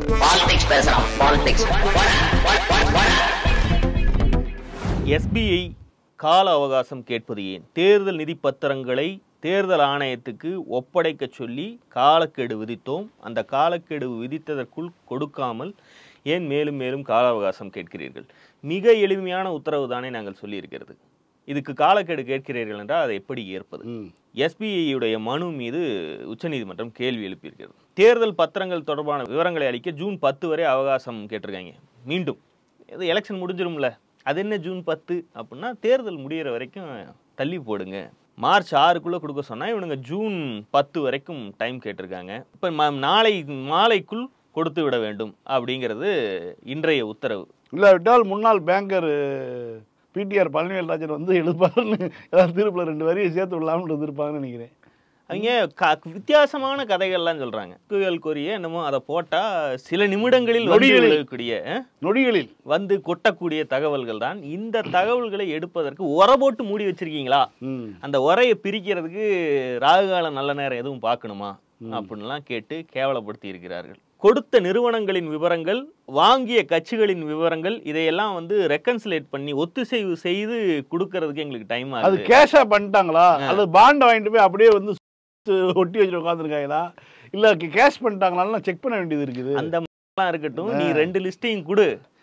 SBI கால அவகாசம் கேட்பது ஏன்? தேர்தல் நிதி பத்திரங்களை தேர்தல் ஆணையத்துக்கு ஒப்படைக்க சொல்லி காலக்கெடு விதித்தோம். அந்த காலக்கெடு விதித்ததற்குள் கொடுக்காமல் ஏன் மேலும் மேலும் கால அவகாசம் கேட்கிறீர்கள்? மிக எளிமையான உத்தரவு தானே நாங்கள் சொல்லியிருக்கிறது. இதுக்கு காலக்கெடு கேட்கிறீர்கள் என்றால் அதை எப்படி ஏற்பது? SBI மனு மீது உச்சநீதிமன்றம் கேள்வி எழுப்பியிருக்கிறது. தேர்தல் பத்திரங்கள் தொடர்பான விவரங்களை அளிக்க ஜூன் 10 வரை அவகாசம் கேட்டிருக்காங்க. மீண்டும் இது எலெக்ஷன் முடிஞ்சிரும்ல, அது என்ன ஜூன் 10 அப்படின்னா தேர்தல் முடிகிற வரைக்கும் தள்ளி போடுங்க. மார்ச் 6க்குள்ளே கொடுக்க சொன்னால் இவனுங்க ஜூன் 10 வரைக்கும் டைம் கேட்டிருக்காங்க. இப்போ நாளை மாலைக்குள் கொடுத்து விட வேண்டும் அப்படிங்கிறது இன்றைய உத்தரவு. இல்லாவிட்டால் முன்னாள் பேங்கர் பிடிஆர் பழனிவேல்ராஜன் வந்து எழுப்பாருன்னு ஏதாவது தீர்ப்பில் 2 வரியை சேர்த்து விடலாம்னு இருந்திருப்பாங்கன்னு நினைக்கிறேன். அவங்க வித்தியாசமான கதைகள்லாம் சொல்றாங்க. கோரிய என்னமோ அதை போட்டா சில நிமிடங்களில் நொடிகளில் வந்து கொட்டக்கூடிய தகவல்கள் தான். இந்த தகவல்களை எடுப்பதற்கு உரை போட்டு மூடி வச்சிருக்கீங்களா? அந்த உரையை பிரிக்கிறதுக்கு ராகுகால நல்ல நேரம் எதுவும் பார்க்கணுமா அப்படின்லாம் கேட்டு கேவலப்படுத்தி இருக்கிறார்கள். கொடுத்த நிறுவனங்களின் விவரங்கள், வாங்கிய கட்சிகளின் விவரங்கள், இதையெல்லாம் வந்து ரெக்கன்சிலேட் பண்ணி ஒத்துசைவு செய்து கொடுக்கறதுக்கு எங்களுக்கு டைம் ஆகுது. அது கேஷா பண்ணிட்டாங்களா அல்லது பாண்ட் வாங்கிட்டு போய் அப்படியே வந்து ஒட்டி வச்சுட்டு உட்காந்துருக்காங்களா இல்ல கேஷ் பண்ணிட்டாங்களான்னு செக் பண்ண வேண்டியது இருக்குது. அந்த மாதிரிலாம் இருக்கட்டும், நீ 2 லிஸ்டையும் கொடு.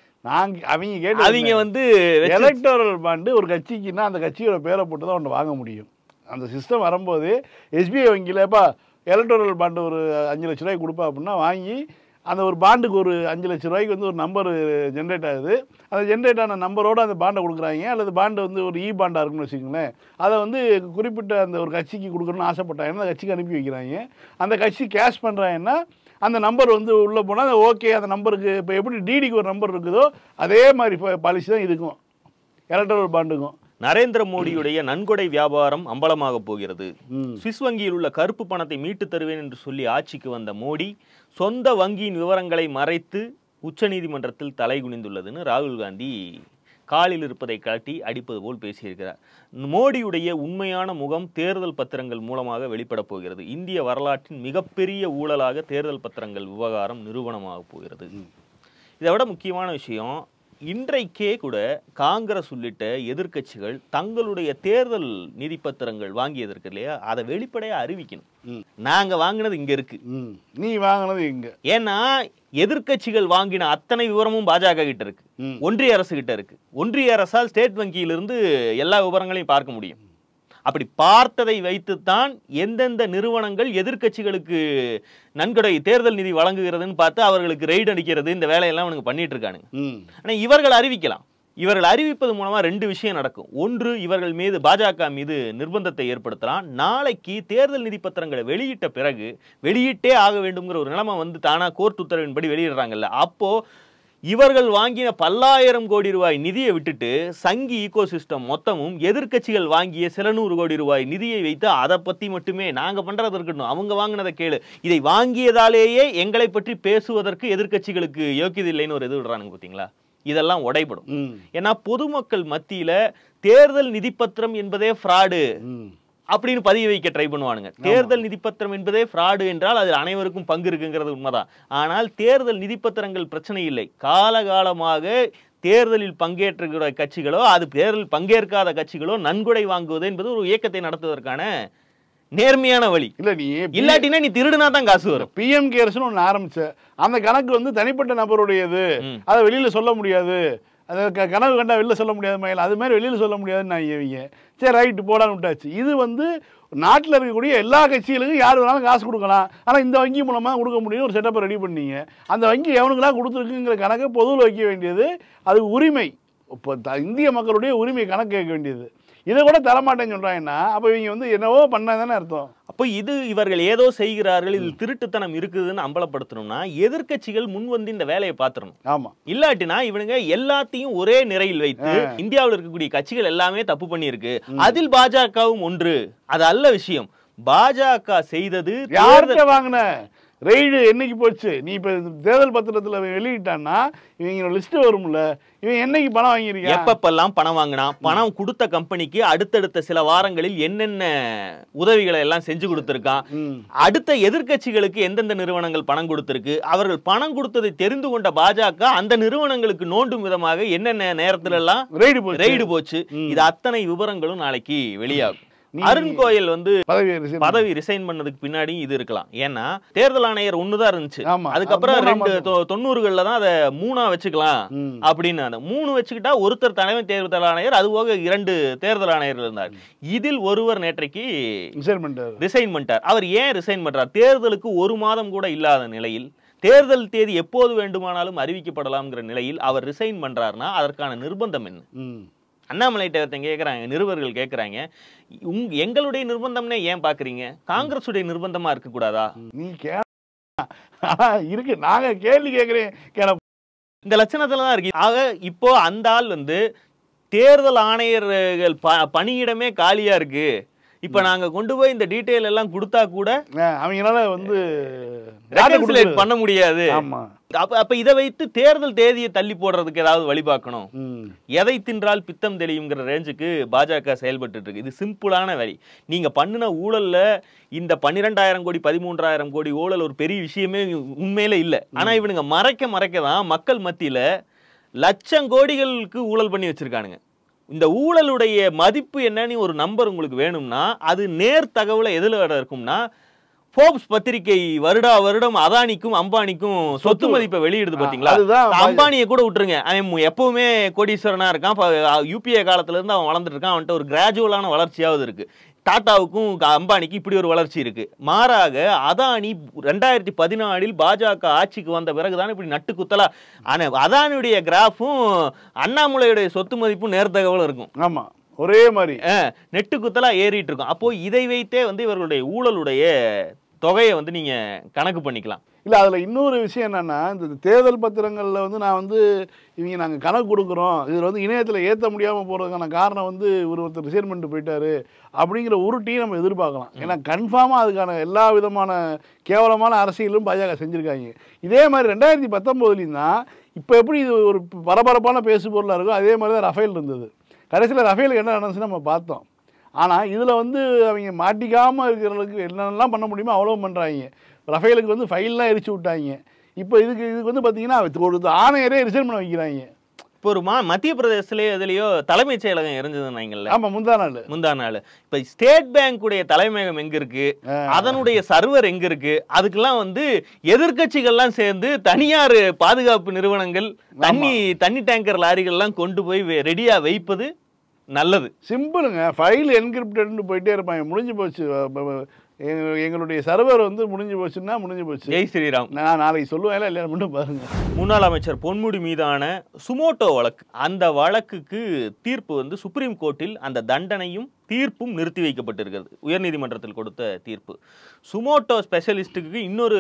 அவங்க வந்து எலக்டோரல் பாண்டு ஒரு கட்சிக்குன்னா அந்த கட்சியோட பேரை போட்டு தான் ஒன்று வாங்க முடியும். அந்த சிஸ்டம் வரும்போது SBI வங்கியிலப்பா எலக்டோரல் பாண்டு ஒரு 5 லட்ச ரூபாய்க்கு கொடுப்பா அப்படின்னா வாங்கி அந்த ஒரு பாண்டுக்கு ஒரு 5 லட்ச ரூபாய்க்கு வந்து ஒரு நம்பர் ஜென்ரேட் ஆகுது. அந்த ஜென்ரேட் ஆன நம்பரோடு அந்த பாண்டை கொடுக்குறாங்க. அல்லது பாண்டு வந்து ஒரு பாண்டாக இருக்குன்னு வச்சுக்கோங்களேன். அதை வந்து குறிப்பிட்ட அந்த ஒரு கட்சிக்கு கொடுக்கணும்னு ஆசைப்பட்டாங்கன்னா அந்த கட்சிக்கு அனுப்பி வைக்கிறாங்க. அந்த கட்சி கேஷ் பண்ணுறாங்கன்னா அந்த நம்பர் வந்து உள்ளே போனால் அது ஓகே. அந்த நம்பருக்கு இப்போ எப்படி டிடிக்கு ஒரு நம்பர் இருக்குதோ அதே மாதிரி பாலிசி தான் இதுக்கும் எலக்டோரல் பாண்டுக்கும். நரேந்திர மோடியுடைய நன்கொடை வியாபாரம் அம்பலமாக போகிறது. சுவிஸ் வங்கியில் உள்ள கருப்பு பணத்தை மீட்டு தருவேன் என்று சொல்லி ஆட்சிக்கு வந்த மோடி சொந்த வங்கியின் விவரங்களை மறைத்து உச்சநீதிமன்றத்தில் தலை குனிந்துள்ளதுன்னு ராகுல் காந்தி காலில் இருப்பதை காட்டி அடிப்பது போல் பேசியிருக்கிறார். மோடியுடைய உண்மையான முகம் தேர்தல் பத்திரங்கள் மூலமாக வெளிப்பட போகிறது. இந்திய வரலாற்றின் மிகப்பெரிய ஊழலாக தேர்தல் பத்திரங்கள் விவகாரம் நிரூபணமாக போகிறது. இதை விட முக்கியமான விஷயம், இன்றைக்கே கூட காங்கிரஸ் உள்ளிட்ட எதிர்கட்சிகள் தங்களுடைய தேர்தல் நிதி பத்திரங்கள் வாங்கியதற்கு இல்லையா, அதை வெளிப்படையா அறிவிக்கணும். நாங்க வாங்கினது இங்க இருக்கு, நீ வாங்கினது இங்க. ஏன்னா எதிர்கட்சிகள் வாங்கின அத்தனை விவரமும் பாஜக கிட்ட இருக்கு, ஒன்றிய அரசு கிட்ட இருக்கு. ஒன்றிய அரசால் ஸ்டேட் வங்கியிலிருந்து எல்லா விவரங்களையும் பார்க்க முடியும். அப்படி பார்த்ததை வைத்துத்தான் எந்தெந்த நிறுவனங்கள் எதிர்கட்சிகளுக்கு நன்கொடை தேர்தல் நிதி வழங்குகிறதுன்னு பார்த்து அவர்களுக்கு ரெய்டு அடிக்கிறது, இந்த வேலையெல்லாம் அவனுக்கு பண்ணிட்டு இருக்கானுங்க. ஆனா இவர்கள் அறிவிக்கலாம். இவர்கள் அறிவிப்பது மூலமா 2 விஷயம் நடக்கும். ஒன்று, இவர்கள் மீது பாஜக மீது நிர்பந்தத்தை ஏற்படுத்தலாம். நாளைக்கு தேர்தல் நிதி பத்திரங்களை வெளியிட்ட பிறகு வெளியிட்டே ஆக வேண்டும்ங்கிற ஒரு நிலைமை வந்து தானா கோர்ட் உத்தரவின்படி வெளியிடுறாங்கல்ல, அப்போ இவர்கள் வாங்கின பல்லாயிரம் கோடி ரூபாய் நிதியை விட்டுட்டு சங்கி ஈகோசிஸ்டம் மொத்தமும் எதிர்கட்சிகள் வாங்கிய சில 100 கோடி ரூபாய் நிதியை வைத்து அதை பத்தி மட்டுமே நாங்க பண்றது இருக்கட்டும், அவங்க வாங்கினதை கேளு, இதை வாங்கியதாலேயே எங்களை பற்றி பேசுவதற்கு எதிர்கட்சிகளுக்கு யோக்கியது இல்லைன்னு ஒரு இது விடுறானுங்க. பார்த்தீங்களா, இதெல்லாம் உடைபடும். ஏன்னா பொதுமக்கள் மத்தியில தேர்தல் நிதி பத்திரம் என்பதே ஃப்ராடு அப்படின்னு பதிய வைக்க ட்ரை பண்ணுவானுங்க. தேர்தல் நிதி பத்திரம் என்பதே ஃப்ராடு என்றால் அதில் அனைவருக்கும் பங்கு இருக்குங்கிறது உண்மைதான். ஆனால் தேர்தல் நிதி பத்திரங்கள் பிரச்சனை இல்லை. காலகாலமாக தேர்தலில் பங்கேற்ற கட்சிகளோ அது தேர்தலில் பங்கேற்காத கட்சிகளோ நன்கொடை வாங்குவது என்பது ஒரு இயக்கத்தை நடத்துவதற்கான நேர்மையான வழி. இல்ல, நீ இல்லாட்டினா நீ திருடுனா தான் காசு வரும். PM கேர்ஸ்னு ஒன்று ஆரம்பிச்ச அந்த கணக்கு வந்து தனிப்பட்ட நபருடையது, அதை வெளியில சொல்ல முடியாது, அதை கனவு கண்டா வெளில சொல்ல முடியாது மயில், அது மாதிரி வெளியில் சொல்ல முடியாதுன்னு நான் ஏவிங்க. சரி ரைட்டு போடான்னு விட்டாச்சு. இது வந்து நாட்டில் இருக்கக்கூடிய எல்லா கட்சிகளுக்கும் யார் வேணாலும் காசு கொடுக்கலாம், ஆனால் இந்த வங்கி மூலமாக கொடுக்க முடியும் ஒரு செட்டப்பை ரெடி பண்ணீங்க. அந்த வங்கி எவனுக்கெல்லாம் கொடுத்துருக்குங்கிற கணக்கை பொதுவில் வைக்க வேண்டியது அது உரிமை. இப்போ இந்திய மக்களுடைய உரிமை கணக்கு கேட்க வேண்டியது. இதை கூட தரமாட்டேன்னு சொல்றாங்கன்னா அப்போ இவங்க வந்து என்னவோ பண்ணாதானே அர்த்தம். அப்போ இது இவர்கள் ஏதோ செய்கிறார்கள், இதில் திருட்டுத்தனம் இருக்குதுன்னு அம்பலப்படுத்தணும்னா எதிர்கட்சிகள் முன் வந்து இந்த வேலையை பார்த்துடணும். ஆமா, இல்லாட்டினா இவனுங்க எல்லாத்தையும் ஒரே நிறையில் வைத்து இந்தியாவில் இருக்கக்கூடிய கட்சிகள் எல்லாமே தப்பு பண்ணி இருக்கு, அதில் பாஜகவும் ஒன்று. அது அல்ல விஷயம். பாஜக செய்தது யார்கிட்ட வாங்கின ரெய்டு என்னைக்கு போச்சு? நீ இப்போ தேர்தல் பத்திரத்தில் வெளியிட்டான்னா இவங்க லிஸ்ட் வரும்ல, இவன் என்னைக்கு பணம் வாங்கியிருக்கான், எப்பப்பெல்லாம் பணம் வாங்கினா, பணம் கொடுத்த கம்பெனிக்கு அடுத்தடுத்த சில வாரங்களில் என்னென்ன உதவிகளை எல்லாம் செஞ்சு கொடுத்துருக்கான், அடுத்த எதிர்க்கட்சிகளுக்கு எந்தெந்த நிறுவனங்கள் பணம் கொடுத்திருக்கு, அவர்கள் பணம் கொடுத்ததை தெரிந்து கொண்ட பாஜக அந்த நிறுவனங்களுக்கு நோண்டும் விதமாக என்னென்ன நேரத்துல எல்லாம் ரெய்டு போச்சு. இது அத்தனை விவரங்களும் நாளைக்கு வெளியாகும். அருண் கோயல் வந்து பதவி ரிசைன் பண்ணதுக்கு பின்னாடி இது இருக்கலாம். ஏன்னா தேர்தல் ஆணையர் ஒண்ணுதான் இருந்துச்சு, அதுக்கப்புறம் 90களில் தான் அதை 3ஆ வச்சுக்கலாம் அப்படின்னு. அந்த 3 வச்சுக்கிட்டா ஒருத்தர் தலைமை தேர்தல் ஆணையர், அது போக 2 தேர்தல் ஆணையர்கள் இருந்தார். இதில் ஒருவர் நேற்றைக்கு ரிசைன் பண்ணிட்டார். அவர் ஏன் ரிசைன் பண்றார்? தேர்தலுக்கு 1 மாதம் கூட இல்லாத நிலையில், தேர்தல் தேதி எப்போது வேண்டுமானாலும் அறிவிக்கப்படலாம்ங்கிற நிலையில் அவர் ரிசைன் பண்றாருன்னா அதற்கான நிர்பந்தம் என்ன? அண்ணாமலைட்ட கேட்குறாங்க, நிருபர்கள் கேட்குறாங்க, எங்களுடைய நிர்பந்தம்னே ஏன் பாக்குறீங்க, காங்கிரஸுடைய நிர்பந்தமா இருக்கக்கூடாதா? நீ இருக்கு, நாங்க கேள்வி கேட்கிறேன், இந்த லட்சணத்துல தான் இருக்கு. ஆக இப்போ அந்த ஆள் வந்து தேர்தல் ஆணையர்கள் பணியிடமே காலியா இருக்கு, இப்ப நாங்க கொண்டு போய் இந்த டீடைல் எல்லாம் கொடுத்தா கூட அவங்களால வந்து பண்ண முடியாது. அப்ப இதை வைத்து தேர்தல் தேதியை தள்ளி போடுறதுக்கு ஏதாவது வழி பார்க்கணும். எதை தின்றால் பித்தம் தெளியுங்கிற ரேஞ்சுக்கு பாஜக செயல்பட்டு இருக்கு. இது சிம்பிளான வழி. நீங்க பண்ணின ஊழல்ல இந்த 12,000 கோடி 13,000 கோடி ஊழல் ஒரு பெரிய விஷயமே உண்மையில இல்ல. ஆனா இவனுங்க மறைக்க தான் மக்கள் மத்தியில லட்சம் கோடிகளுக்கு ஊழல் பண்ணி வச்சிருக்கானுங்க. இந்த ஊழலுடைய மதிப்பு என்னன்னு ஒரு நம்பர் உங்களுக்கு வேணும்னா அது நேர் தகவலை எதுல இருக்கும்னா, போர்ப்ஸ் பத்திரிகை வருடம் அதானிக்கும் அம்பானிக்கும் சொத்து மதிப்பை வெளியிடுது பாத்தீங்களா? அம்பானியை கூட விட்டுருங்க, அவன் எப்பவுமே கோடீஸ்வரனா இருக்கான், யூபிஏ காலத்துல இருந்து அவன் வளர்ந்துட்டு இருக்கான், அவன்கிட்ட ஒரு கிராஜுவலான வளர்ச்சியாவது இருக்கு. டாட்டாவுக்கும் அம்பானிக்கு இப்படி ஒரு வளர்ச்சி இருக்கு. மாறாக அதானி 2014 பாஜக ஆட்சிக்கு வந்த பிறகுதான் இப்படி நட்டு குத்தலா. ஆனா அதானியுடைய கிராஃபும் அண்ணாமலையுடைய சொத்து மதிப்பும் நேர்தகவலும் இருக்கும். ஆமா, ஒரே மாதிரி நெட்டு குத்தலா ஏறிட்டு இருக்கும். அப்போ இதை வைத்தே வந்து இவர்களுடைய ஊழலுடைய தொகையை வந்து நீங்க கணக்கு பண்ணிக்கலாம். இல்லை, அதில் இன்னொரு விஷயம் என்னென்னா, இந்த தேர்தல் பத்திரங்களில் வந்து நான் வந்து இவங்க நாங்கள் கணக்கு கொடுக்குறோம், இதில் வந்து இணையத்தில் ஏற்ற முடியாமல் போகிறதுக்கான காரணம் வந்து ஒருத்தர் ரிசைன் பண்ணிட்டு போயிட்டாரு அப்படிங்கிற ஒரு டீ நம்ம எதிர்பார்க்கலாம். ஏன்னா கன்ஃபார்மாக அதுக்கான எல்லா விதமான கேவலமான அரசியலும் பாஜக செஞ்சுருக்காங்க. இதே மாதிரி 2019 தான் இப்போ எப்படி இது ஒரு பரபரப்பான பேசு பொருளாக இருக்கோ அதே மாதிரி தான் ரஃபேல் இருந்தது. கடைசியில் ரஃபேலுக்கு என்ன நடந்துச்சுன்னு நம்ம பார்த்தோம். ஆனால் இதில் வந்து அவங்க மாட்டிக்காமல் இருக்கிறவங்களுக்கு என்னென்னலாம் பண்ண முடியுமோ அவ்வளோ பண்ணுறாங்க. ரஃபேலுக்கு வந்து ஃபைல்லாம் எரிச்சு விட்டாங்க. இப்போ இதுக்கு வந்து பார்த்தீங்கன்னா ஒரு ஆணையரே ரிசைன் பண்ண வைக்கிறாங்க. இப்போ ஒரு மத்திய பிரதேசத்துலேயே எதுலையோ தலைமைச் செயலகம் இருந்ததுன்னாங்கல்ல? ஆமாம், முந்தா நாள். இப்போ ஸ்டேட் பேங்குடைய தலைமையகம் எங்கே இருக்கு, அதனுடைய சர்வர் எங்கே இருக்கு, அதுக்கெல்லாம் வந்து எதிர்கட்சிகள்லாம் சேர்ந்து தனியார் பாதுகாப்பு நிறுவனங்கள் தண்ணி டேங்கர் லாரிகள்லாம் கொண்டு போய் ரெடியாக வைப்பது நல்லது. சிம்பிளுங்க, ஃபைல் என்கிரிப்டட்னு போயிட்டே இருப்பாங்க. முடிஞ்சு போச்சு, எங்களுடைய சர்வர் வந்து முடிஞ்சு போச்சுன்னா முடிஞ்சு போச்சு. ஜெய் ஸ்ரீராம். நான் நாளைக்கு சொல்லுவேன், இல்லையா மட்டும் பாருங்க. முன்னாள் அமைச்சர் பொன்முடி மீதான சுமோட்டோ வழக்கு, அந்த வழக்குக்கு தீர்ப்பு வந்து சுப்ரீம் கோர்ட்டில் அந்த தண்டனையும் தீர்ப்பும் நிறுத்தி வைக்கப்பட்டிருக்கிறது. உயர்நீதிமன்றத்தில் கொடுத்த தீர்ப்பு. சுமோட்டோ ஸ்பெஷலிஸ்டுக்கு இன்னொரு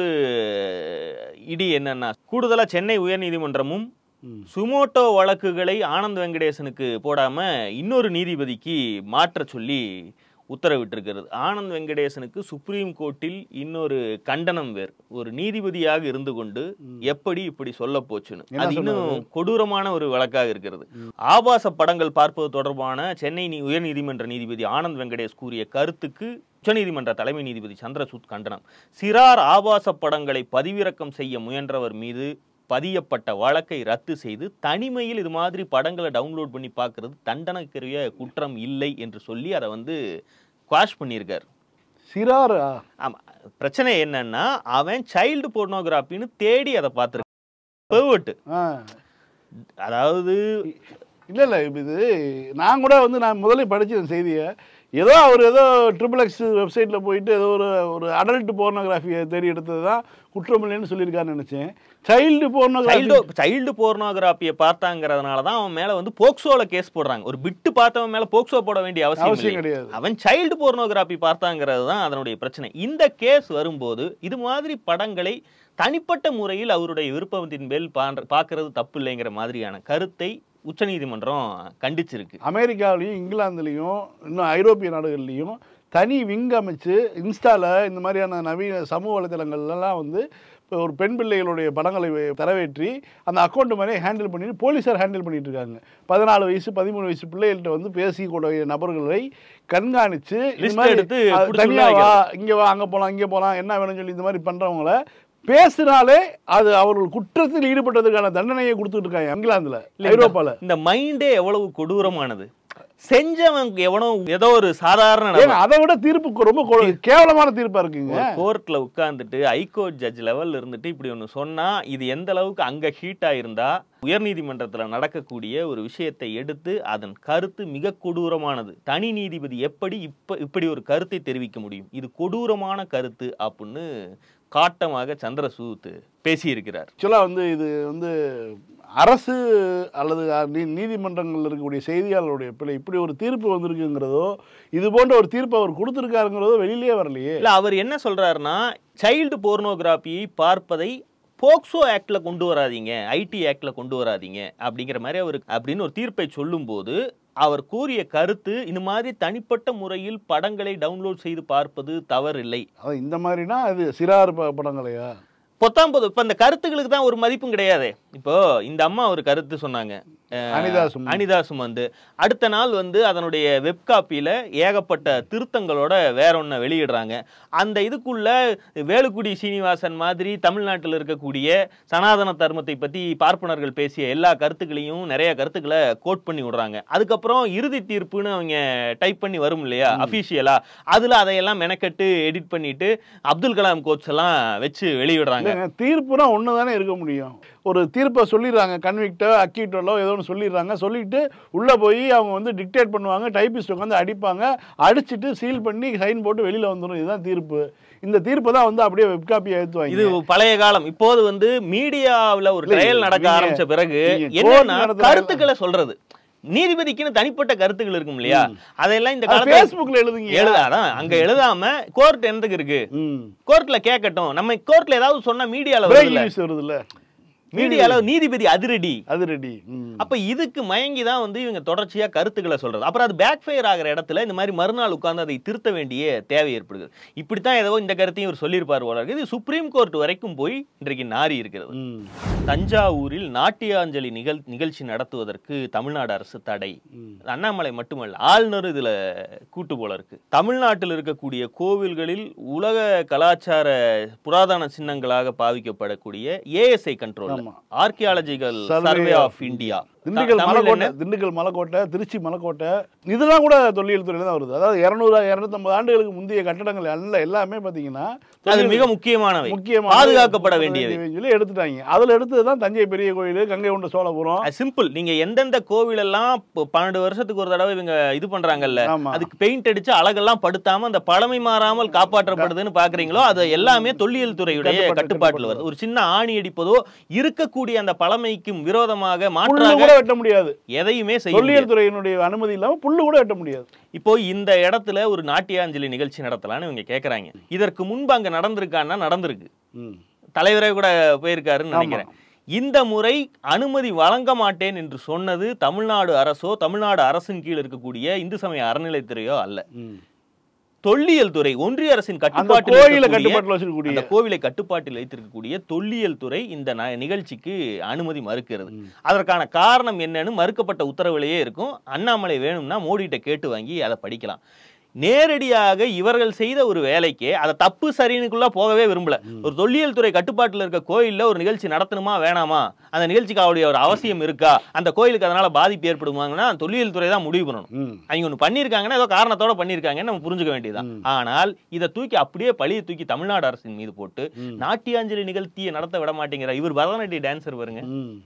இடி என்னன்னா, கூடுதலாக சென்னை உயர்நீதிமன்றமும் சுமோட்டோ வழக்குகளை ஆனந்த் வெங்கடேசனுக்கு போடாம இன்னொரு நீதிபதிக்கு மாற்ற சொல்லி உத்தரவிட்டிருக்கிறது. ஆனந்த் வெங்கடேசனுக்கு சுப்ரீம் கோர்ட்டில் இன்னொரு கண்டனம் வேறு. ஒரு நீதிபதியாக இருந்து கொண்டு எப்படி இப்படி சொல்ல போச்சுன்னு, அது இன்னும் கொடூரமான ஒரு வழக்காக இருக்கிறது. ஆபாச படங்கள் பார்ப்பது தொடர்பான சென்னை உயர்நீதிமன்ற நீதிபதி ஆனந்த் வெங்கடேஷ் கூறிய கருத்துக்கு உச்சநீதிமன்ற தலைமை நீதிபதி சந்திரசூட் கண்டனம். சிறார் ஆபாச படங்களை பதிவிறக்கம் செய்ய முயன்றவர் மீது பதியப்பட்ட வழக்கை ரத்து செய்து தனிமையில் இது மாதிரி படங்களை டவுன்லோட் பண்ணி பார்க்கறது தண்டனைக்குரிய குற்றம் இல்லை என்று சொல்லி அதை வந்து குவாஷ் பண்ணியிருக்கார். சிறாரா? ஆமா, பிரச்சனை என்னன்னா அவன் சைல்டு போர்னோகிராஃபின்னு தேடி அதை பார்த்துருக்கான். அதாவது இல்லை இது நான் கூட வந்து நான் முதல்ல படிச்சேன் செய்தியை. ஏதோ அவர் XXX வெப்சைட்டில் போயிட்டு ஏதோ ஒரு அடல்ட் போர்னோகிராஃபியை தேடி எடுத்தது தான் குற்றம் இல்லைன்னு சொல்லியிருக்காருன்னு நினச்சேன். சைல்டு போர்னோகிராஃபியை பார்த்தாங்கிறதுனால தான் அவன் மேலே வந்து போக்சோவில் கேஸ் போடுறாங்க. ஒரு பிட்டு பார்த்தவன் மேலே போக்சோ போட வேண்டிய அவசியம் கிடையாது. அவன் சைல்டு போர்னோகிராஃபி பார்த்தாங்கிறது தான் அதனுடைய பிரச்சனை. இந்த கேஸ் வரும்போது இது மாதிரி படங்களை தனிப்பட்ட முறையில் அவருடைய விருப்பத்தின் மேல் பார்க்கறது தப்பு இல்லைங்கிற மாதிரியான கருத்தை உச்சநீதிமன்றம் கண்டிச்சிருக்கு. அமெரிக்காவிலையும் இங்கிலாந்துலேயும் இன்னும் ஐரோப்பிய நாடுகள்லையும் தனி விங் அமைச்சு இன்ஸ்டால இந்த மாதிரியான நவீன சமூக வலைதளங்கள்லாம் வந்து இப்போ ஒரு பெண் பிள்ளைகளுடைய படங்களை தரவேற்றி அந்த அக்கௌண்ட் மாதிரியே ஹேண்டில் பண்ணிட்டு போலீஸார் ஹேண்டில் பண்ணிட்டு இருக்காங்க. 14 வயசு 13 வயசு பிள்ளைகள்கிட்ட வந்து பேசிக்கூடிய நபர்களை கண்காணித்து இந்த மாதிரி தனியாக வா, இங்கே வா, அங்கே போகலாம், இங்கே போகலாம், என்ன வேணும்னு சொல்லி இந்த மாதிரி பண்ணுறவங்கள பேசினாலே அது அவர்கள் குற்றத்தில் ஈடுபட்டதுக்கான தண்டனையை கொடுத்துட்டு இருக்காங்க இங்கிலாந்துல, ஐரோப்பால. இந்த மைண்டே எவ்வளவு கொடூரமானது. செஞ்சவன் எவனோ ஏதோ ஒரு சாதாரண, அதை விட தீர்ப்பு ரொம்ப கேவலமான தீர்ப்பா இருக்குங்க. கோர்ட்ல உட்கார்ந்துட்டு ஹைகோர்ட் ஜட்ஜ் லெவல்ல இருந்துட்டு இப்படி ஒண்ணு சொன்னா இது எந்த அளவுக்கு அங்க ஹீட் ஆயிருந்தா உயர்நீதிமன்றத்தில் நடக்கக்கூடிய ஒரு விஷயத்தை எடுத்து அதன் கருத்து மிக கொடூரமானது. தனி நீதிபதி எப்படி இப்படி ஒரு கருத்தை தெரிவிக்க முடியும், இது கொடூரமான கருத்து அப்படின்னு காட்டமாக சந்திரசூத் பேசியிருக்கிறார். ஆக்சுவலாக வந்து இது வந்து அரசு அல்லது நீதிமன்றங்களில் இருக்கக்கூடிய செய்தியாளருடைய பிள்ளை இப்படி ஒரு தீர்ப்பு வந்திருக்குங்கிறதோ இது போன்ற ஒரு தீர்ப்பு அவர் கொடுத்துருக்காருங்கிறதோ வெளியிலே வரலையே. இல்லை, அவர் என்ன சொல்றாருன்னா சைல்டு போர்னோகிராஃபியை பார்ப்பதை போக்சோ ஆக்ட்ல கொண்டு வராதீங்க, ஐடி ஆக்ட்ல கொண்டு வராதீங்க அப்படிங்கிற மாதிரி அவர் அப்படின்னு ஒரு தீர்ப்பை சொல்லும் போது அவர் கூறிய கருத்து இந்த மாதிரி தனிப்பட்ட முறையில் படங்களை டவுன்லோட் செய்து பார்ப்பது தவறில்லை. இந்த மாதிரினா அது சிறார் படங்களையா பொத்தாம்பது. இப்ப இந்த கருத்துக்களுக்கு தான் ஒரு மதிப்பும் கிடையாது. இப்போ இந்த அம்மா ஒரு கருத்து சொன்னாங்க, அனிதா சுமந்து. அடுத்த நாள் வந்து அதனுடைய வெப் காப்பியில ஏகப்பட்ட திருத்தங்களோட வேற ஒன்ன வெளியிடுறாங்க. அந்த இதுக்குள்ள வேலுக்குடி சீனிவாசன் மாதிரி தமிழ்நாட்டில் இருக்கக்கூடிய சனாதன தர்மத்தை பத்தி பார்ப்பனர்கள் பேசிய எல்லா கருத்துக்களையும் நிறைய கருத்துக்களை கோட் பண்ணி விடுறாங்க. அதுக்கப்புறம் இறுதி தீர்ப்புன்னு அவங்க டைப் பண்ணி வரும் இல்லையா அபிஷியலா, அதுல அதையெல்லாம் மெனக்கட்டு எடிட் பண்ணிட்டு அப்துல் கலாம் கோட்ஸ் எல்லாம் வச்சு வெளியிடுறாங்க. தீர்ப்புனா ஒண்ணுதானே இருக்க முடியும். ஒரு தீர்ப்பை சொல்லிடுறாங்க, கன்விக்டோ அக்யூட்டோ ஏதோ ஒன்று சொல்லிடுறாங்க. சொல்லிட்டு உள்ள போய் அவங்க வந்து டிக்டேட் பண்ணுவாங்க, டைபிஸ்ட் உட்காந்து அடிப்பாங்க, அடிச்சுட்டு சீல் பண்ணி சைன் போட்டு வெளியில வந்துடும். இதுதான் தீர்ப்பு. இந்த தீர்ப்பு தான் வந்து அப்படியே வெப் காப்பி ஏற்றுவாங்க. இது பழைய காலம். இப்போது வந்து மீடியாவில் ஒரு ட்ரையல் நடக்க ஆரம்பிச்ச பிறகு என்னன்னா கருத்துக்களை சொல்றது, நீதிபதிக்குன்னு தனிப்பட்ட கருத்துக்கள் இருக்கும் இல்லையா, அதெல்லாம் இந்த காலத்துல Facebookல எழுதாதான் அங்க எழுதாம கோர்ட் எந்தக்கு இருக்கு, கோர்ட்ல கேட்கட்டும். நம்ம கோர்ட்ல ஏதாவது சொன்னா மீடியால வருதுல்ல, மீடியால நீதிபதி அதிரடி. அப்ப இதுக்கு மயங்கி தான் வந்து இவங்க தொடர்ச்சியா கருத்துக்களை சொல்றது. அப்புறம் அது பேக் ஃபயர் ஆகிற இடத்துல இந்த மாதிரி மறுநாள் உட்கார்ந்து அதை திருத்த வேண்டிய தேவை ஏற்படுது. இப்படித்தான் ஏதோ இந்த கருத்தையும் இவர் சொல்லியிருப்பார் போல இருக்கு. இது சுப்ரீம் கோர்ட் வரைக்கும் போய் இன்றைக்கு நாரி இருக்கிறது. தஞ்சாவூரில் நாட்டியாஞ்சலி நிகழ்ச்சி நடத்துவதற்கு தமிழ்நாடு அரசு தடை. அண்ணாமலை மட்டுமல்ல, ஆளுநர் இதுல கூட்டு போல இருக்கு. தமிழ்நாட்டில் இருக்கக்கூடிய கோவில்களில் உலக கலாச்சார புராதன சின்னங்களாக பாவிக்கப்படக்கூடிய ASI control, archaeological survey of India, Dindigul Malaikottai, Trichy Malaikottai, இதெல்லாம் கூட தொல்லியல் துறையில தான் வருது. அதாவது 200-250 ஆண்டுகளுக்கு முந்தைய கட்டடங்கள் எல்லாமே பாத்தீங்கன்னா அது மிக முக்கியமானவை, பாதுகாக்கப்பட வேண்டியவை சொல்லி எடுத்துட்டாங்க. அதுல எடுத்ததுதான் தஞ்சை பெரிய கோயில், கங்கை கொண்ட சோழபுரம். சிம்பிள். நீங்க எந்தெந்த கோவில் எல்லாம் 12 வருஷத்துக்கு ஒரு தடவை இவங்க இது பண்றாங்கல்ல, அதுக்கு பெயிண்ட் அடிச்சு அழகெல்லாம் படுத்தாம அந்த பழமை மாறாமல் காப்பாற்றப்படுதுன்னு பாக்குறீங்களோ, அது எல்லாமே தொல்லியல் துறையுடைய கட்டுப்பாட்டுல வருது. ஒரு சின்ன ஆணி அடிப்பதோ இருக்கக்கூடிய அந்த பழமைக்கும் விரோதமாக மாற்றாக வெட்ட முடியாது, எதையுமே தொல்லியல் துறையினுடைய அனுமதி இல்லாம புல்லு கூட வெட்ட முடியாது. இப்போ இந்த இடத்துல ஒரு நாட்டியாஞ்சலி நிகழ்ச்சி நடத்தலாம்னு இவங்க கேக்குறாங்க. இதற்கு முன்பு அங்க நடந்திருக்கான்னா நடந்திருக்கு, தலைவரே கூட போயிருக்காருன்னு நினைக்கிறேன். இந்த முறை அனுமதி வழங்க மாட்டேன் என்று சொன்னது தமிழ்நாடு அரசோ தமிழ்நாடு அரசின் கீழ் இருக்கக்கூடிய இந்து சமய அறநிலைத்துறையோ அல்ல, தொல்லியல் துறை, ஒன்றிய அரசின் கட்டுப்பாட்டில் கோவிலை கட்டுப்பாட்டில் வைத்திருக்கக்கூடிய தொல்லியல் துறை இந்த நிகழ்ச்சிக்கு அனுமதி மறுக்கிறது. அதற்கான காரணம் என்னன்னு மறுக்கப்பட்ட உத்தரவிலேயே இருக்கும். அண்ணாமலை வேணும்னா மோடிட்ட கேட்டு வாங்கி அதை படிக்கலாம். நேரடியாக இவர்கள் செய்த ஒரு வேலைக்கு அதை தப்பு சரினுக்குள்ள போகவே விரும்பல. ஒரு தொல்லியல் துறை கட்டுப்பாட்டில் இருக்க கோயில்ல ஒரு நிகழ்ச்சி நடத்தணுமா வேணாமா, அந்த நிகழ்ச்சிக்கு அவருடைய ஒரு அவசியம் இருக்கா, அந்த கோயிலுக்கு அதனால பாதிப்பு ஏற்படுவாங்கன்னா தொல்லியல் துறை தான் முடிவு பண்ணணும். அவங்க ஒண்ணு பண்ணிருக்காங்கன்னா ஏதோ காரணத்தோட பண்ணிருக்காங்கன்னு நம்ம புரிஞ்சுக்க வேண்டியதுதான். ஆனால் இதை தூக்கி அப்படியே பழியை தூக்கி தமிழ்நாடு அரசின் மீது போட்டு நாட்டியாஞ்சலி நிகழ்ச்சியை நடத்த விட மாட்டேங்கிறார். இவர் பரதநாட்டிய டான்சர் வருங்க,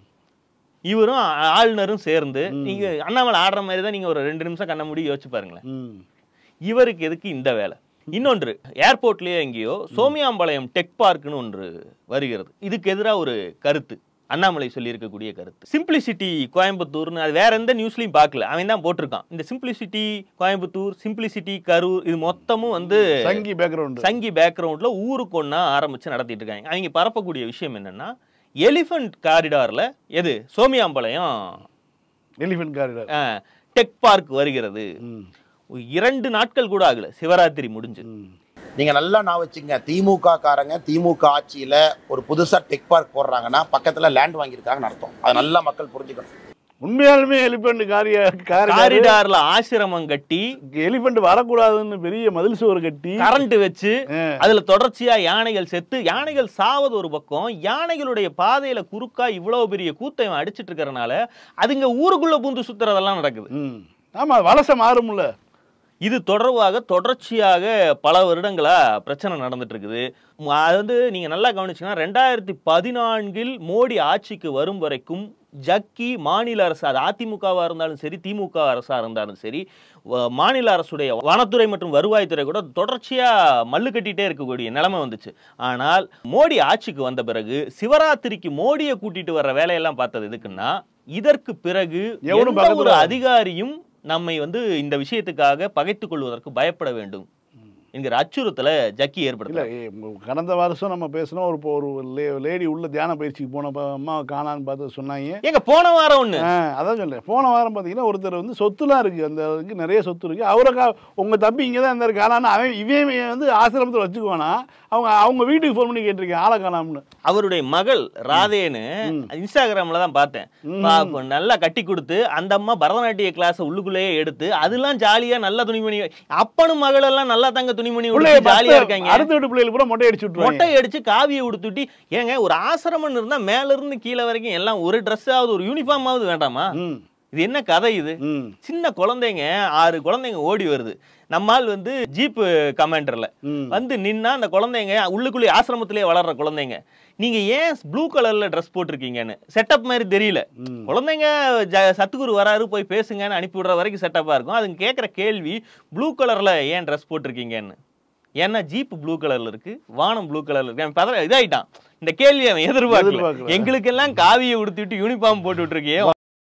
இவரும் ஆளுநரும் சேர்ந்து நீங்க அண்ணாமலை ஆடுற மாதிரி தான் நீங்க ஒரு 2 நிமிஷம் கண்ண மூடி யோசிச்சு பாருங்களேன். இவருக்கு எதுக்கு இந்த வேலை? இன்னொன்று, ஏர்போர்ட்லயே எங்கேயோ சோமியாம்பாளையம் டெக் பார்க்னு ஒன்று வருகிறது. இதுக்கு எதிராக ஒரு கருத்து அண்ணாமலை சொல்லி இருக்கக்கூடிய கருத்து. சிம்பிளிசிட்டி கோயம்புத்தூர்னு அது வேற எந்த நியூஸ்லயும் பார்க்கல, அவன் தான் போட்டிருக்கான். இந்த சிம்பிளிசிட்டி கோயம்புத்தூர், சிம்பிளிசிட்டி கரூர், இது மொத்தமும் வந்து சங்கி பேக்ரவுண்ட்ல ஊருக்கு ஒன்னா ஆரம்பிச்சு நடத்திட்டு இருக்காங்க. அவங்க பரப்பக்கூடிய விஷயம் என்னன்னா, எலிஃபண்ட் காரிடார்ல எது Somiyampalayam elephant corridor tech park வருகிறது. 2 நாட்கள் கூட ஆகல சிவராத்திரி முடிஞ்சு. நீங்க நல்லா நான் வச்சுங்க, திமுக காரங்க திமுக ஆட்சியில ஒரு புதுசா டெக் பார்க் போடுறாங்கன்னா பக்கத்துல லேண்ட் வாங்கியிருக்காங்கன்னு அர்த்தம். அது நல்லா மக்கள் புரிஞ்சுக்கணும். உண்மையாலுமே எலிபென்ட் காரிடார்ல ஆசிரமம் கட்டி, எலிபென்ட் வரக்கூடாதுன்னு பெரிய மதில் சுவர் கட்டி, கரண்ட் வச்சு, அதுல தொடர்ச்சியா யானைகள் செத்து, யானைகள் சாவது ஒரு பக்கம், யானைகளுடைய பாதையில குறுக்கா இவ்வளவு பெரிய கூத்தை அடிச்சிட்டு இருக்கறனால அதுங்க ஊருக்குள்ள பூந்து சுத்துறதெல்லாம் நடக்குது. ஆமா, வலசை மாறும்ல. இது தொடர்பாக தொடர்ச்சியாக பல வருடங்களா பிரச்சனை நடந்துட்டு இருக்குது. அது வந்து நீங்க நல்லா கவனிச்சீங்கன்னா 2014 மோடி ஆட்சிக்கு வரும் வரைக்கும் ஜக்கி மாநில அரசு, அது அதிமுகவா இருந்தாலும் சரி திமுக அரசா இருந்தாலும் சரி, மாநில அரசுடைய வனத்துறை மற்றும் வருவாய்த்துறை கூட தொடர்ச்சியா மல்லு கட்டிட்டே இருக்கக்கூடிய நிலைமை வந்துச்சு. ஆனால் மோடி ஆட்சிக்கு வந்த பிறகு சிவராத்திரிக்கு மோடியை கூட்டிட்டு வர்ற வேலையெல்லாம் பார்த்தது எதுக்குன்னா, இதற்கு பிறகு ஒரு அதிகாரியும் நம்மை வந்து இந்த விஷயத்துக்காக பகைத்துக் கொள்வதற்கு பயப்பட வேண்டும் என்கிற அச்சுறுத்தலை ஜக்கி ஏற்படுத்தல. கடந்த வருஷம் நம்ம பேசணும், ஒரு லேடி உள்ள தியான பயிற்சிக்கு போனப்ப அம்மா காணான்னு பார்த்து சொன்னாங்க. எங்க போன வாரம் ஒண்ணு அதான் சொல்றேன், போன வாரம் பார்த்தீங்கன்னா ஒருத்தர் வந்து சொத்துலாம் இருக்கு, அந்த நிறைய சொத்து இருக்கு, அவரை உங்க தம்பி இங்கே தான் இருந்தாரு காணான்னு, அவன் இவன் வந்து ஆசிரமத்தில் வச்சுக்குவானா, அவங்க வீட்டுக்கு ஃபோன் பண்ணி கேட்டிருக்கேன் ஆளை காணாம்னு. அவருடைய மகள் ராதேன்னு இன்ஸ்டாகிராம்ல தான் பார்த்தேன், நல்லா கட்டி கொடுத்து அந்த அம்மா பரதநாட்டிய கிளாஸ் உள்ளுக்குள்ளேயே எடுத்து அதெல்லாம் ஜாலியா நல்லா துணிமணி, அப்பனும் மகள் எல்லாம் நல்லா தங்க துணிமணி ஜாலியா இருக்காங்க. அடுத்த வீட்டு பிள்ளைகள் கூட மொட்டை அடிச்சு மொட்டை அடிச்சு காவியை உடுத்துட்டி, ஏங்க ஒரு ஆசிரமம் இருந்தா மேல இருந்து கீழே வரைக்கும் எல்லாம் ஒரு ட்ரெஸ் ஆகுது, ஒரு யூனிஃபார்ம் ஆகுது வேண்டாமா? இது என்ன கதை இது? சின்ன குழந்தைங்க 6 குழந்தைங்க ஓடி வருது, நம்மால் வந்து ஜீப் கமாண்டர்ல வந்து நின்னா அந்த குழந்தைங்க உள்ளுக்குள்ளே ஆசிரமத்திலே வளர்ற குழந்தைங்க, நீங்க ஏன் ப்ளூ கலர்ல ட்ரெஸ் போட்டிருக்கீங்கன்னு செட்டப் மாதிரி தெரியல. குழந்தைங்க சத்துகுரு வராரு போய் பேசுங்கன்னு அனுப்பி விடுற வரைக்கும் செட்டப்பா இருக்கும். அதுங்க கேட்குற கேள்வி ப்ளூ கலர்ல ஏன் ட்ரெஸ் போட்டிருக்கீங்கன்னு. ஏன்னா ஜீப் ப்ளூ கலர்ல இருக்கு, வானம் ப்ளூ கலர்ல இருக்கு. இதாயிட்டான் இந்த கேள்வி அவன் எதிர்பார்க்கல. எங்களுக்கெல்லாம் காவியை உடுத்திட்டு யூனிஃபார்ம் போட்டு விட்டுருக்கியே,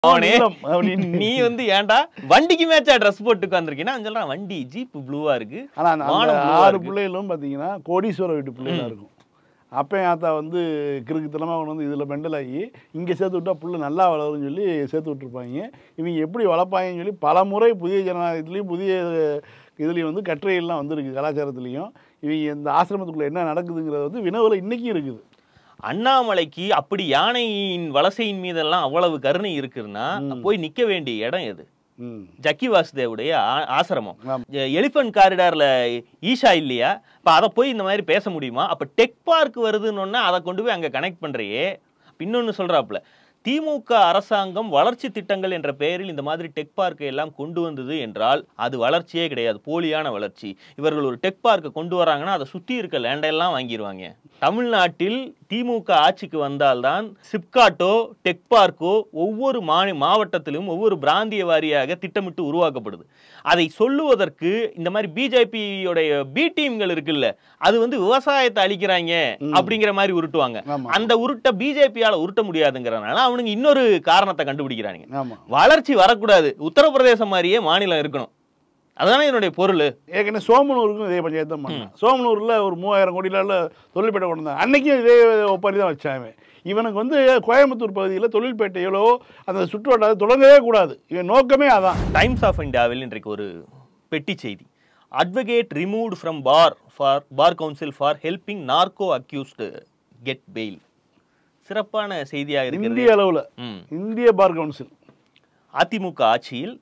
நீ வந்து ஏன்டா வண்டிக்கு மேட்சா ட்ரெஸ் போட்டு உட்காந்துருக்கீங்கன்னா சொல்றான், வண்டி ஜீப் ப்ளூவா இருக்கு. ஆனா 6 பிள்ளைகளும் பாத்தீங்கன்னா கோடீஸ்வர வீட்டு பிள்ளைகளா இருக்கும். அப்போ ஆத்தா வந்து கிறுக்குத்தனமாக அவன் வந்து இதில் மெண்டலாகி இங்கே சேர்த்து விட்டா புள்ள நல்லா வளரும்னு சொல்லி சேர்த்து விட்டுருப்பாங்க. இவங்க எப்படி வளர்ப்பாங்கன்னு சொல்லி பல முறை புதிய ஜனநாயகத்துலேயும் புதிய இதுலேயும் வந்து கட்டுரைகள்லாம் வந்துருக்கு, கலாச்சாரத்துலேயும். இவங்க இந்த ஆசிரமத்துக்குள்ளே என்ன நடக்குதுங்கிறது வந்து வினவில் இன்றைக்கும் இருக்குது. அண்ணாமலைக்கு அப்படி யானையின் வலசையின் மீதெல்லாம் அவ்வளவு கருணை இருக்குன்னா போய் நிற்க வேண்டிய இடம் எது? ஜக்கி வாசுதேவுடைய ஆசிரமம். எலிபென்ட் காரிடார்ல ஈஷா இல்லையா? இப்ப அதை போய் இந்த மாதிரி பேச முடியுமா? அப்ப டெக் பார்க் வருதுன்னு அதை கொண்டு போய் அங்க கனெக்ட் பண்றையே. இன்னொன்னு சொல்றாப்புல, திமுக அரசாங்கம் வளர்ச்சி திட்டங்கள் என்ற பெயரில் இந்த மாதிரி டெக் பார்க்கை எல்லாம் கொண்டு வந்தது என்றால் அது வளர்ச்சியே கிடையாது, போலியான வளர்ச்சி. இவர்கள் ஒரு டெக் பார்க்கை கொண்டு வராங்கன்னா அதை சுற்றி இருக்க லேண்டெல்லாம் வாங்கிடுவாங்க. தமிழ்நாட்டில் திமுக ஆட்சிக்கு வந்தால்தான் சிப்காட்டோ டெக் பார்க்கோ ஒவ்வொரு மாவட்டத்திலும் ஒவ்வொரு பிராந்திய வாரியாக திட்டமிட்டு உருவாக்கப்படுது. அதை சொல்லுவதற்கு இந்த மாதிரி பிஜேபியோடைய பி டீம்கள் இருக்குல்ல, அது வந்து விவசாயத்தை அழிக்கிறாங்க அப்படிங்கிற மாதிரி உருட்டுவாங்க. அந்த உருட்ட பிஜேபியால உருட்ட முடியாதுங்கிறதுனால அவனுங்க இன்னொரு காரணத்தை கண்டுபிடிக்கிறாங்க. வளர்ச்சி வரக்கூடாது, உத்தரப்பிரதேசம் மாதிரியே மாநிலம் இருக்கணும், அதுதானே என்னுடைய பொருள். ஏற்கனவே சோமனூருக்கும் இதே பஞ்சாயத்து தான் பண்ணான். சோமனூரில் ஒரு 3000 கோடியில தொழில்பேட்டை கொண்டு வந்தாங்க. அன்னைக்கும் இதே ஒப்பரி தான் வச்சாங்க. இவனுக்கு வந்து கோயம்புத்தூர் பகுதியில் தொழில்பேட்டைகளோ அந்த சுற்றுவட்டாரத்தை தொடங்கவே கூடாது, இவன் நோக்கமே அதான். டைம்ஸ் ஆஃப் இந்தியாவில் இன்றைக்கு ஒரு பெட்டி செய்தி, advocate removed from bar council for helping narco accused get bail. சிறப்பான செய்தியாக இருக்கிறது. இந்திய அளவில் இந்திய பார் கவுன்சில் அதிமுக ஆட்சியில்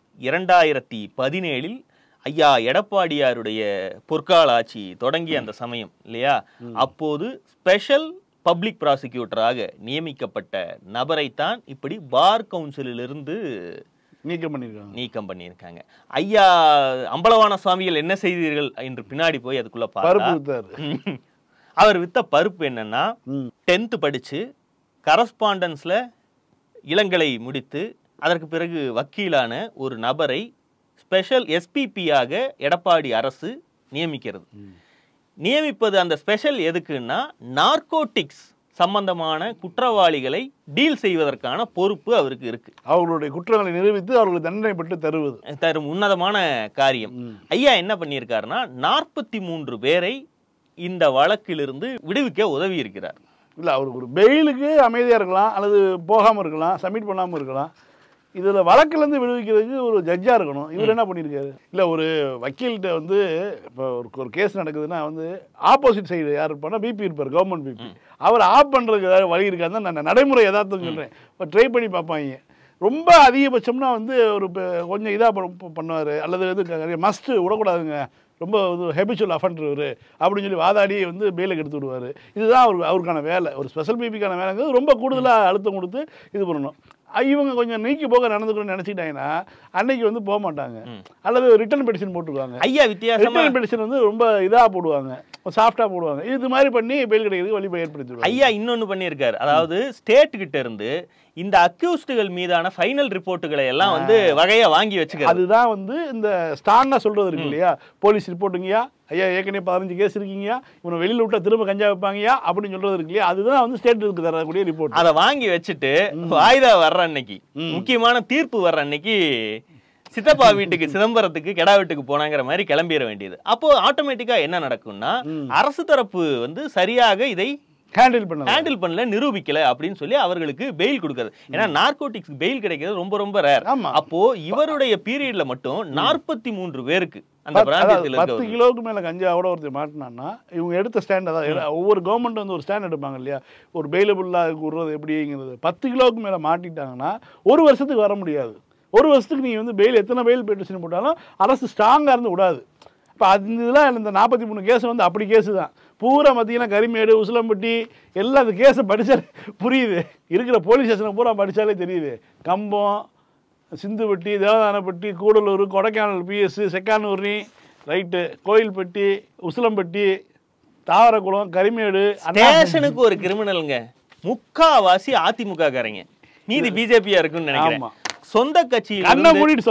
2017 ஐயா எடப்பாடியாருடைய பொற்கால ஆட்சி தொடங்கிய அந்த சமயம் இல்லையா, அப்போது ஸ்பெஷல் பப்ளிக் ப்ராசிக்யூட்டராக நியமிக்கப்பட்ட நபரைத்தான் இப்படி பார் கவுன்சிலிலிருந்து நீக்கம் பண்ணியிருக்காங்க. ஐயா அம்பலவான சுவாமிகள் என்ன செய்தீர்கள் என்று பின்னாடி போய் அதுக்குள்ள பார்த்தார். அவர் வித்த பருப்பு என்னன்னா, 10th படிச்சு கரஸ்பாண்டன்ஸ்ல இளங்கலை முடித்து அதற்கு பிறகு வக்கீலான ஒரு நபரை ஸ்பெஷல் எஸ்பிபியாக எடப்பாடி அரசு நியமிக்கிறது. நியமிப்பது அந்த ஸ்பெஷல் எதுக்குன்னா, நார்கோட்டிக்ஸ் சம்பந்தமான குற்றவாளிகளை டீல் செய்வதற்கான பொறுப்பு அவருக்கு இருக்கு. அவர்களுடைய குற்றங்களை நிரூபித்து அவர்களுக்கு தண்டனை பெற்று தரும் உன்னதமான காரியம். ஐயா என்ன பண்ணியிருக்காருன்னா, 43 பேரை இந்த வழக்கிலிருந்து விடுவிக்க உதவி இருக்கிறார். இல்லை, அவருக்கு ஒரு பெயிலுக்கு அமைதியாக இருக்கலாம், அல்லது போகாமல் இருக்கலாம், சப்மிட் பண்ணாமல் இருக்கலாம். இதில் வழக்கிலேருந்து விடுவிக்கிறதுக்கு ஒரு ஜட்ஜாக இருக்கணும். இவர் என்ன பண்ணியிருக்காரு? இல்லை ஒரு வக்கீல்கிட்ட வந்து இப்போ ஒரு கேஸ் நடக்குதுன்னா வந்து ஆப்போசிட் சைடு யார் இருப்பான்னா பிபி இருப்பார், கவர்மெண்ட் பிபி. அவர் ஆஃப் பண்ணுறதுக்கு ஏதாவது வழி இருக்காதுன்னு நான் நடைமுறை எதார்த்தம் சொல்கிறேன். இப்போ ட்ரை பண்ணி பார்ப்பாங்க. ரொம்ப அதிகபட்சம்னா வந்து ஒரு கொஞ்சம் இதாக பண்ணுவார், அல்லது வந்து மஸ்ட்டு விடக்கூடாதுங்க, ரொம்ப ஹெபிச்சுவல் அஃபண்டர் இவர் அப்படின்னு சொல்லி வாதாடி வந்து பெயிலுக்கு எடுத்து விடுவார். இதுதான் அவருக்கான வேலை. ஒரு ஸ்பெஷல் பிபிக்கான வேலைங்கிறது ரொம்ப கூடுதலாக அழுத்தம் கொடுத்து இது பண்ணணும். இவங்க கொஞ்சம் நீக்கி போக நடந்துக்கணும்னு நினச்சிக்கிட்டாங்கன்னா அன்னைக்கு வந்து போக மாட்டாங்க, அல்லது ரிட்டர்ன் பெட்டிஷன் போட்டுருவாங்க. ஐயா வித்தியாசம் ரிட்டர்ன் பெட்டிஷன் வந்து ரொம்ப இதாக போடுவாங்க, சாஃப்டாக போடுவாங்க. இது மாதிரி பண்ணி பெயில் கிடைக்கிறதுக்கு வழி ஏற்படுத்திடுவாங்க. ஐயா இன்னொன்று பண்ணியிருக்காரு. அதாவது ஸ்டேட் கிட்ட இருந்து இந்த அக்யூஸ்டுகள் மீதான ஃபைனல் ரிப்போர்ட்டுகளை எல்லாம் வந்து வகையா வாங்கி வச்சுக்க. அதுதான் வந்து இந்த ஸ்ட்ராங்கா சொல்றது இருக்கு இல்லையா, போலீஸ் ரிப்போர்ட்டுங்கயா, ஐயா ஏற்கனவே 15 கேஸ் இருக்கீங்கயா, இவனை வெளியில விட்டா திரும்ப கஞ்சா வைப்பாங்கயா அப்படின்னு சொல்றது இருக்கு இல்லையா, அதுதான் வந்து ஸ்டேட்டுக்கு தரக்கூடிய ரிப்போர்ட். அதை வாங்கி வச்சுட்டு வாய்தா வர்ற அன்னைக்கு, முக்கியமான தீர்ப்பு வர்ற அன்னைக்கு சித்தப்பா வீட்டுக்கு சிதம்பரத்துக்கு கெடா வீட்டுக்கு போனாங்கிற மாதிரி கிளம்பிட வேண்டியது. அப்போ ஆட்டோமேட்டிக்கா என்ன நடக்கும்னா, அரசு தரப்பு வந்து சரியாக இதை ஹேண்டில் பண்ணல, நிரூபிக்கல அப்படின்னு சொல்லி அவர்களுக்கு பெயில் கொடுக்கிறது. ஏன்னா நார்கோட்டிக்ஸ் பெயில் கிடைக்கிறது ரொம்ப ரொம்ப ரேர். அப்போ இவருடைய பீரியட்ல மட்டும் 43 பேருக்கு அந்த பிராந்தியத்தில் 10 கிலோவுக்கு மேல கஞ்சாவோட ஒருத்தர் மாட்டினான்னா இவங்க எடுத்த ஸ்டாண்ட் அதான். ஒவ்வொரு கவர்மெண்ட் வந்து ஒரு ஸ்டாண்ட் எடுப்பாங்க இல்லையா, ஒரு பெயிலபுல்லாக விடுறது எப்படிங்கிறது. 10 கிலோவுக்கு மேல மாட்டிட்டாங்கன்னா 1 வருஷத்துக்கு வர முடியாது. 1 வருஷத்துக்கு நீங்க வந்து பெயில் எத்தனை பெயில் பெட்டிஷன் போட்டாலும் அரசு ஸ்ட்ராங்கா இருந்து விடாது. இப்போ அது இதெல்லாம் இந்த 43 கேஸ் வந்து அப்படி கேஸு தான். பூரா பார்த்தீங்கன்னா கரிமேடு, உசிலம்பட்டி எல்லாம் அந்த கேஸை படித்தாலே புரியுது. இருக்கிற போலீஸ் ஸ்டேஷனை பூரா படித்தாலே தெரியுது. கம்பம், சிந்துப்பட்டி, தேவதானப்பட்டி, கூடலூர், கொடைக்கானல் பிஎஸ், செக்கானூர்னி, ரைட்டு, கோயில்பட்டி, உசிலம்பட்டி, தாவரக்குளம், கரிமேடு. ஸ்டேஷனுக்கு ஒரு கிரிமினலுங்க முக்காவாசி அதிமுக காரங்க, மீதி பிஜேபியா இருக்குன்னு நினைக்கிறேன். சொந்த கட்சியில் கண்ணை மூடிட்டு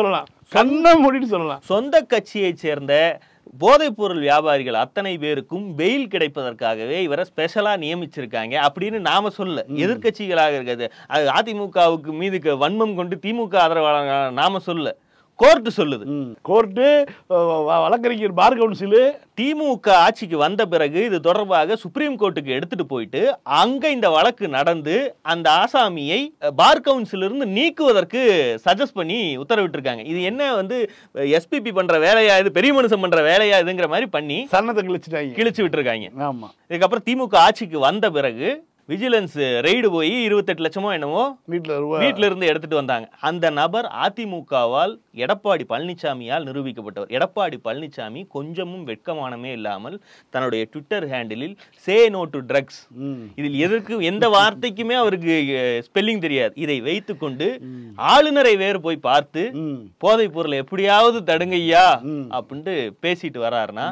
சொல்லலாம். சொந்த கட்சியை சேர்ந்த போதைப் பொருள் வியாபாரிகள் அத்தனை பேருக்கும் பெயில் கிடைப்பதற்காகவே இவரை ஸ்பெஷலா நியமிச்சிருக்காங்க அப்படின்னு நாம சொல்ல. எதிர்கட்சிகளாக இருக்கிறது அதிமுகவுக்கு மீது வன்மம் கொண்டு திமுக ஆதரவாளர்கள் நாம சொல்ல, கோர்ட்டு சொல்லுது. கோர்ட்டு, வழக்கறிஞர் பார் கவுன்சில் திமுக ஆட்சிக்கு வந்த பிறகு இது தொடர்பாக சுப்ரீம் கோர்ட்டுக்கு எடுத்துட்டு போயிட்டு அங்க இந்த வழக்கு நடந்து அந்த ஆசாமியை பார் கவுன்சில் இருந்து நீக்குவதற்கு சஜஸ்ட் பண்ணி உத்தரவிட்டிருக்காங்க. இது என்ன வந்து எஸ்பிபி பண்ற வேலையா, இது பெரிய மனுஷன் பண்ற வேலையா இதுங்கிற மாதிரி பண்ணி சன்னத்தை கிழிச்சு விட்டுருக்காங்க. ஆமா. இதுக்கப்புறம் திமுக ஆட்சிக்கு வந்த பிறகு விஜிலன்ஸ் ரெய்டு போய் 28 லட்சமோ என்னமோ வீட்டில இருந்து எடுத்துட்டு வந்தாங்க. அந்த நபர் அதிமுகவால் எடப்பாடி பழனிசாமியால் நிரூபிக்கப்பட்டவர். எடப்பாடி பழனிசாமி கொஞ்சமும் வெட்கமானமே இல்லாமல் தன்னுடைய ட்விட்டர் ஹேண்டிலில் சே நோ டு ட்ரக்ஸ், இதில் எந்த வார்த்தைக்குமே அவருக்கு ஸ்பெல்லிங் தெரியாது, இதை வைத்துக் கொண்டு ஆளுநரை வேறு போய் பார்த்து போதைப் பொருளை எப்படியாவது தடுங்கய்யா அப்படின்ட்டு பேசிட்டு வர்றாருன்னா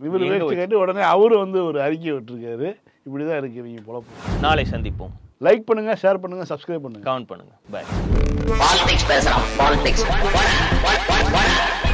உடனே அவரு வந்து ஒரு அறிக்கை விட்டுருக்காரு. இப்படிதான் இருக்கு இவங்க பொழப்பு. நாளை சந்திப்போம். லைக் பண்ணுங்க, ஷேர் பண்ணுங்க, சப்ஸ்கிரைப் பண்ணுங்க, கமெண்ட் பண்ணுங்க. பை. பாலிடிக்ஸ் பேசலாம். பாலிடிக்ஸ்